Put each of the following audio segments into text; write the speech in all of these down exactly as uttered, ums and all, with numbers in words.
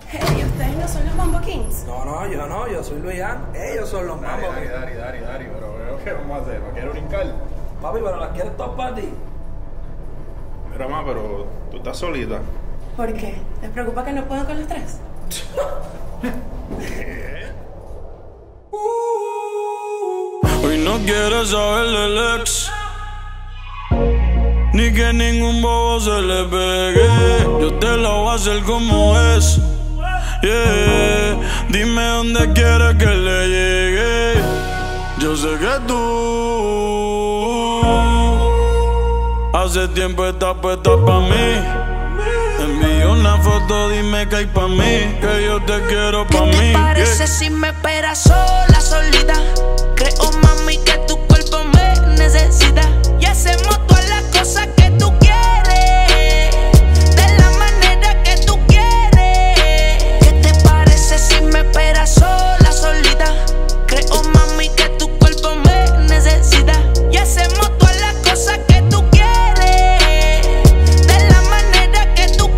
Hey, ¿ustedes no son los Mambo Kings? No, no, yo no, yo soy Luian. Ellos son los Mambo Dari, Kings. Dari, Dari, Dari, pero ¿qué vamos a hacer? ¿No quiero brincar? Papi, pero las quieres todas para ti. Mira, ma, pero tú estás solita. ¿Por qué? ¿Les preocupa que no puedan con los tres? Hoy no quiere saber del ex, ni que ningún bobo se le pegue. Yo te lo voy a hacer como es, yeah. Dime dónde quieres que le llegue. Yo sé que tú hace tiempo estás puesta pa' mí. Envío una foto, dime que hay pa' mí, que yo te quiero pa' mí. ¿Qué te parece yeah. si me esperas sola, solita? Creo, mami, que tu cuerpo me necesita y hacemos todas las cosas que tú quieres, de la manera que tú quieres. ¿Qué te parece si me esperas sola, solita? Creo, mami, que tu cuerpo me necesita y hacemos todas las cosas que tú quieres, de la manera que tú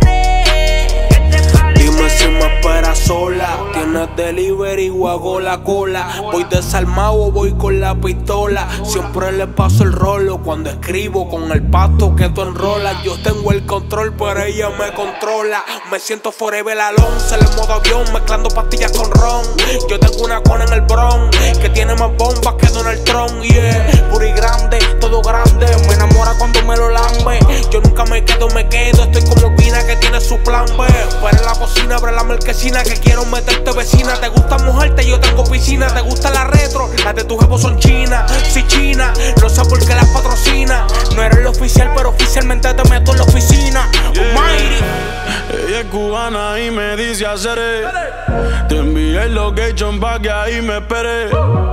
quieres. ¿Qué te parece? Dime si me esperas sola. Tienes delivery o hago la cola. Voy desarmado o voy con la pistola. Siempre le paso el rolo cuando escribo con el pasto que tú enrolas. Yo tengo el control, pero ella me controla. Me siento forever Alonso en el modo avión, mezclando pastillas con ron. Yo tengo una cona en el bron que tiene más bombas que Donald Trump, yeah. Puri grande, todo grande. Me enamora cuando me lo lambe. Yo nunca me quedo, me quedo. Estoy como Pina que tiene su plan B. Fuera en la cocina, abre la marquesina que quiero meterte vecina. Te gusta mojarte, yo tengo piscina. Te gusta la retro, las de tu jevo son chinas. Si china, no sé por qué las patrocina. No eres el oficial, pero oficialmente te meto en la oficina. Yeah. Almighty. Ella es cubana y me dice haceré. Te envié el location pa' que ahí me espere.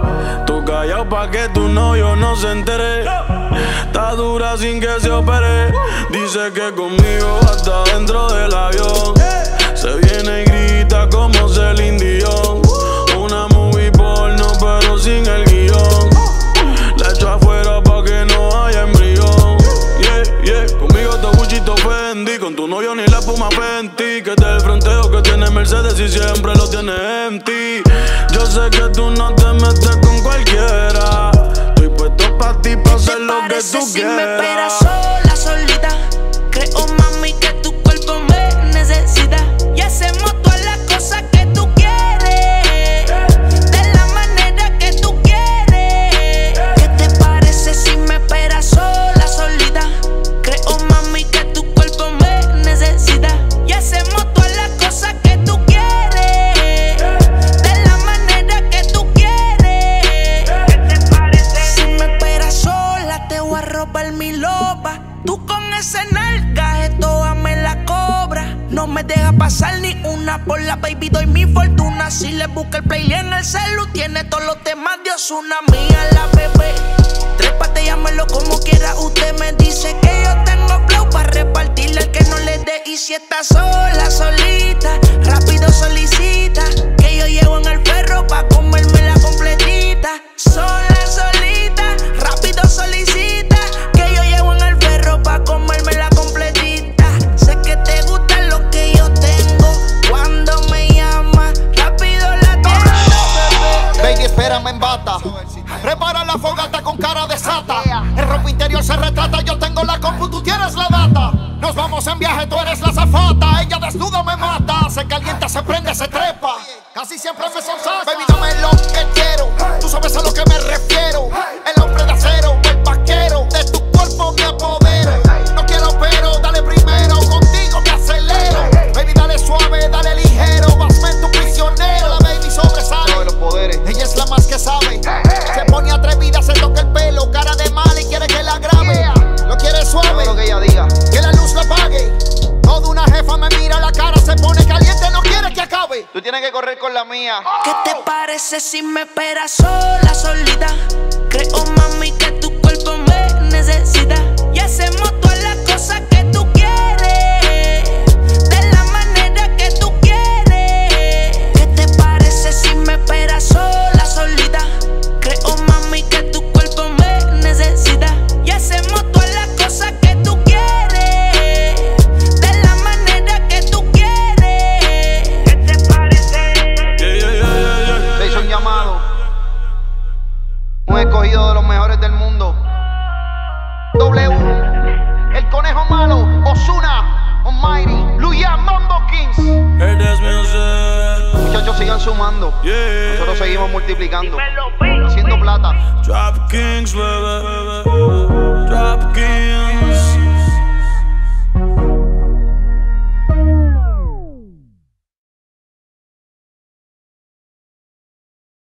Tú callado pa' que tu novio no se entere. Está dura sin que se opere. Dice que conmigo hasta dentro del avión. Se viene y grita como Celine Dion. Una movie porno pero sin el guión. La echo afuera pa' que no haya embrión. Yeah, yeah, conmigo te Gucci, te Fendi. Con tu novio ni la espuma Fenty. Que te el fronteo que tiene Mercedes y siempre lo tiene empty. Yo sé que tú no te metes con cualquiera. Estoy puesto pa' ti, pa' hacer lo que tú si quieras. me esperas sola, solita? Creo, mami, que tu cuerpo me necesita y hacemos todas las cosas que tú quieres, de la manera que tú quieres. ¿Qué te parece si me esperas sola, solita? Creo, mami, que tu cuerpo me necesita y hacemos todas las cosas que tú quieres, de la manera que tú quieres. ¿Qué te parece? Si me esperas sola, te voy a robar mi loba. Tú con ese nalga, esto me la cobra. No me deja pasar ni una por la baby, doy mi fortuna. Si le busca el playlist en el celu, tiene todos los temas de Ozuna. Mía la bebé, trépate, llámelo como quiera. Usted me dice que yo tengo flow para repartirle al que no le dé. Y si está sola, solita, rápido solicita, que yo llevo en el perro pa' comerme la completita. Sola, solita, rápido solicita, que yo llevo en el perro pa' comerme la completita. Sé que te gusta lo que yo tengo. Cuando me llama, rápido la tengo. Baby, espérame en bata. Prepara la fogata con cara de sata. El ropa interior se retrata. Yo tengo la compu, tú tienes la data. Nos vamos en viaje, tú eres la zafata. Ella desnuda me mata. Se calienta, se prende, se trepa. Casi siempre me sonsaca. Baby, dame lo que quiero. Tú sabes a lo que me refiero. El hombre de acero, el vaquero. De tu cuerpo me apodero. No quiero pero, dale primero. Contigo te acelero. Baby, dale suave, dale ligero. Hazme tu prisionero. La baby sobresale. No, los poderes. Ella es la más que sabe. Se pone atrevida, se toca el pelo. Cara de mal y quiere que la grabe. Lo quiere suave. Lo que ella diga. Que la luz la apague. Toda una jefa me mira la cara, se pone caliente, no quiere que acabe. Tú tienes que correr con la mía. ¿Qué te parece si me esperas sola, solita? Creo, mami, que tu cuerpo me necesita y hacemos todas las cosas que tú quieres, de la manera que tú quieres. ¿Qué te parece si me esperas sola, solita? Creo, mami, que tu cuerpo me necesita y hacemos todas las cosas que tú quieres, de la manera que tú quieres. sigan sumando. Yeah. Nosotros seguimos multiplicando. Haciendo plata. Trap Kings, bebé.